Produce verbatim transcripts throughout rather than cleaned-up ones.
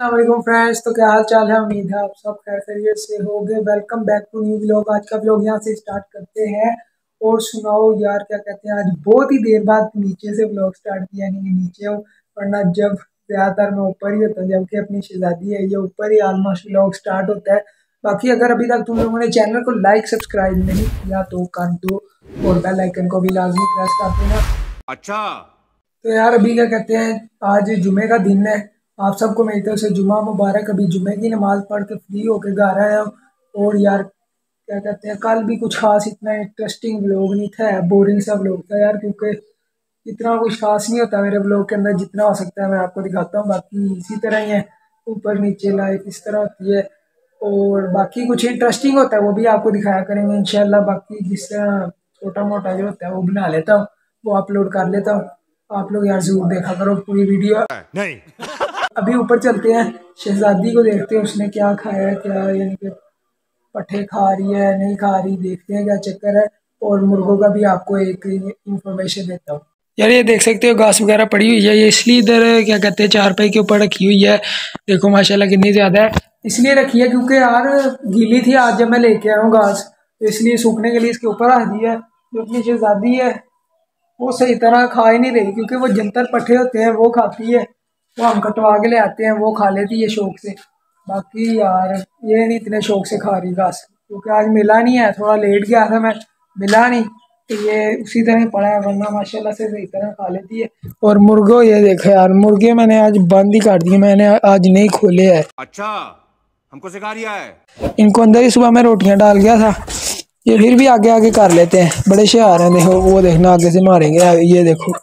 अस्सलाम फ्रेंड्स। तो क्या हाल चाल है, उम्मीद है आप सब खैर खैरियत से होंगे। Welcome back to new vlog. आज का व्लॉग यहाँ से स्टार्ट करते हैं। और सुनाओ यार, क्या कहते हैं, आज बहुत ही देर बाद नीचे से व्लॉग स्टार्ट किया। नहीं नीचे हूँ, वरना जब ज्यादातर मैं ऊपर ही होता हूँ, जबकि अपनी शहजादी है ये ऊपर ही ऑलमोस्ट व्लॉग स्टार्ट होता है। बाकी अगर अभी तक तुम लोगों ने चैनल को लाइक सब्सक्राइब नहीं किया तो कर दो, और बेल आइकन को भी लाजमी प्रेस कर देना। अच्छा, तो यार अभी क्या कहते हैं, आज जुमे का दिन है। आप सबको मेरी तरफ से जुमा मुबारक। अभी जुमे की नमाज पढ़ के फ्री होके घर आया हूँ। और यार क्या कहते हैं, कल भी कुछ खास इतना इंटरेस्टिंग व्लॉग नहीं था, बोरिंग सा व्लॉग था यार। क्योंकि इतना कुछ खास नहीं होता मेरे व्लॉग के अंदर, जितना हो सकता है मैं आपको दिखाता हूँ। बाकी इसी तरह ही है, ऊपर नीचे लाइफ इस तरह होती है। और बाकी कुछ इंटरेस्टिंग होता है वो भी आपको दिखाया करेंगे इंशाल्लाह। बाकी जिस तरह छोटा मोटा जो होता है वो बना लेता हूँ, वो अपलोड कर लेता हूँ। आप लोग यार जरूर देखा करो पूरी वीडियो। नहीं। अभी ऊपर चलते हैं, शहजादी को देखते हैं उसने क्या खाया है, क्या यानी कि पट्ठे खा रही है नहीं खा रही, देखते हैं क्या चक्कर है। और मुर्गों का भी आपको एक इंफॉर्मेशन देता हूँ। यार ये देख सकते हो घास वगैरह पड़ी हुई है, ये इसलिए इधर क्या कहते हैं चारपाई के ऊपर रखी हुई है। देखो माशाल्लाह कितनी ज़्यादा है। इसलिए रखी है क्योंकि यार गीली थी आज जब मैं लेके आया हूँ घास, तो इसलिए सूखने के लिए इसके ऊपर रख दी है। जो अपनी शहजादी है वो सही तरह खा ही नहीं रही, क्योंकि वो जंतर पट्टे होते हैं वो खाती है, वो हम कटवा के ले आते हैं वो खा लेती है शौक से। बाकी यार ये नहीं इतने शौक से खा रही घास, क्योंकि आज मिला नहीं है, थोड़ा लेट गया था मैं, मिला नहीं, तो ये उसी तरह ही पड़ा है, वरना माशाल्लाह से सही तरह खा लेती है। और मुर्गो ये देखो यार, मुर्गे मैंने आज बंद ही कर दिए, मैंने आज नहीं खोले है। अच्छा, हमको सिखा रिया है। इनको अंदर ही सुबह में रोटियां डाल गया था, ये फिर भी आगे आगे कर लेते हैं, बड़े शयार हैं। देखो वो देखना आगे से मारेंगे, ये देखो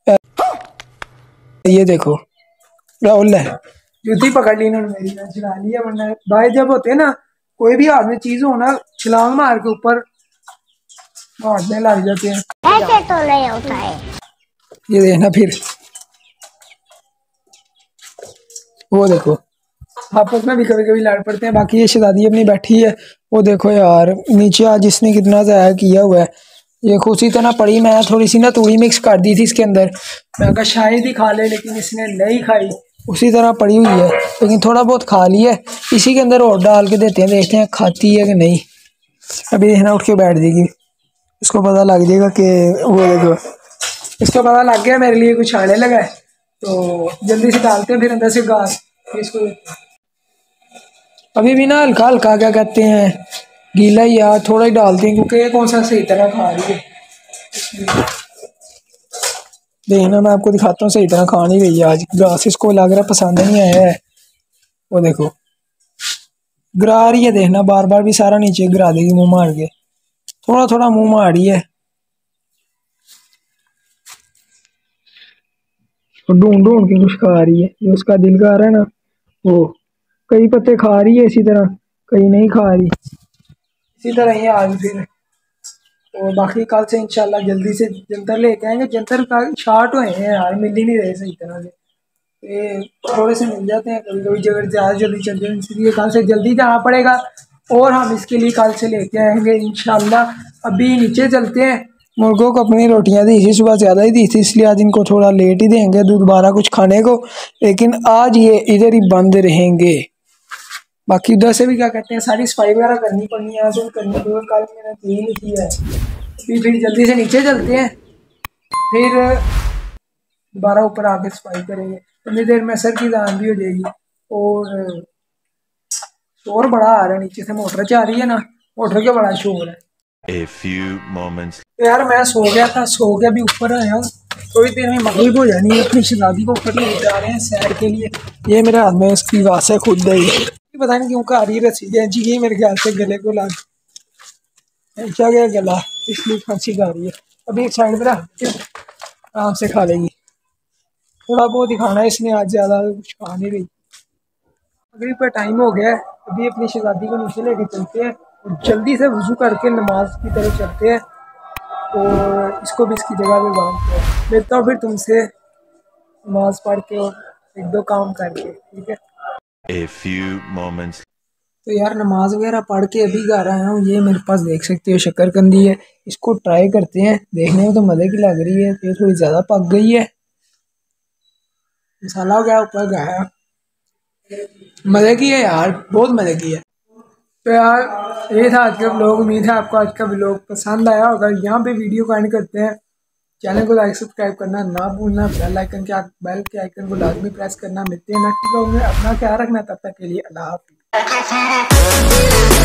ये देखो राहुल है, जूती पकड़ ली इन्होंने मेरी, चला लिया। वरना भाई जब होते हैं ना, कोई भी हाथ में चीज हो ना, छलांग मार के ऊपर मारने लग जाते हैं। ऐसे तो नहीं होता है। ये देखना फिर, वो देखो आपस में भी कभी कभी लड़ पड़ते हैं। बाकी ये शहजादी अपनी बैठी है, वो देखो यार नीचे आज इसने कितना ज़ाया किया हुआ है। ये उसी तरह पड़ी, मैं थोड़ी सी ना तूड़ी मिक्स कर दी थी इसके अंदर, मैं कहा शायद ही खा ले, लेकिन इसने नहीं खाई, उसी तरह पड़ी हुई है। लेकिन थोड़ा बहुत खा लिया है, इसी के अंदर और डाल के देते हैं, देखते हैं खाती है कि नहीं। अभी देखना उठ के बैठ देगी, इसको पता लग जाएगा कि वो देखो, इसको पता लग गया मेरे लिए कुछ आने लगा है, तो जल्दी से डालते हैं फिर अंदर से घास इसको। अभी भी ना हल्का हल्का क्या कहते हैं गीला ही यार, थोड़ा ही डालते हैं, क्योंकि ये कौन सा सही तरह खा रही है। देखना मैं आपको दिखाता हूँ, सही तरह खा नहीं रही है आज घास, इसको लग रहा पसंद नहीं आया है। वो देखो गिरा रही है, देखना बार बार भी सारा नीचे गिरा देगी मुंह मार के, थोड़ा थोड़ा मुंह मार रही है। ढूंढ ढूंढ के कुछ खा रही है, जो उसका दिल कर रहा है ना, वो कई पत्ते खा रही है इसी तरह, कई नहीं खा रही, इसी तरह ही आज फिर। और बाकी कल से इंशाल्लाह जल्दी से जंतर लेके आएंगे। जंतर का शार्ट हुए हैं यार, मिल ही नहीं रहे सही तरह से, ये थोड़े से मिल जाते हैं कभी कभी, जगह ज़्यादा जल्दी चल जाए, इसलिए कल से जल्दी जाना पड़ेगा। और हम इसके लिए कल से लेके आएंगे इंशाल्लाह। अभी नीचे चलते हैं, मुर्गों को अपनी रोटियां दी थी सुबह, ज़्यादा ही दी थी, इसलिए आज इनको थोड़ा लेट ही देंगे दोबारा कुछ खाने को। लेकिन आज ये इधर ही बंद रहेंगे। बाकी उधर से भी क्या कहते हैं सारी सफाई वगैरह करनी पड़नी है, आज भी करनी पड़ेगी, कल मैंने की नहीं की है। फिर फिर जल्दी से नीचे चलते हैं, फिर दोबारा ऊपर आके सफाई करेंगे, इतनी देर में सर की जान भी हो जाएगी। और शोर बड़ा आ रहा है नीचे से, मोटर जा रही है ना, मोटर का बड़ा शोर है। A few moments. तो यार मैं सो गया था, सो के अभी ऊपर आया हूँ, थोड़ी देर में मगरिब हो जानी है। अपनी शहजादी को ऊपर ले जा रहे हैं सैर के लिए। ये मेरे हाथ में इसकी वास है खुद ही, पता नहीं क्यों आ रही रसी है जी, ये मेरे ख्याल से गले को लग क्या गया गला, इसलिए खांसी खा रही है। अभी एक साइड पर रख के आराम से खा लेगी, थोड़ा बहुत ही खाना है इसने आज, ज़्यादा कुछ खा नहीं रही। मगरिब का टाइम हो गया है, अभी अपनी शहजादी को नीचे लेके चलते हैं और जल्दी से वज़ू करके नमाज की तरफ चलते हैं, और इसको भी इसकी जगह पे बांधते हैं। मिलता हूँ फिर तुमसे नमाज पढ़ के और एक दो काम करके, ठीक है। A few moments. तो यार नमाज वगैरह पढ़ के अभी घर आया हूँ, ये मेरे पास देख सकते हो शक्करकंदी है, इसको ट्राई करते हैं, देखने में तो मज़े की लग रही है, ये थोड़ी ज़्यादा पक गई है, मसाला हो गया ऊपर गया। मज़े की है यार, बहुत मज़े की है। तो यार ये था आज का व्लॉग। उम्मीद है आपको आज का व्लॉग पसंद आया होगा। यहाँ पे वीडियो को एंड करते हैं। चैनल को लाइक सब्सक्राइब करना ना भूलना, बेल आइकन के बेल के आइकन को लाजमी प्रेस करना। मिलते हैं नेक्स्ट व्लॉग में। अपना ख्याल रखना, तब तक के लिए अल्लाह हाफिज़।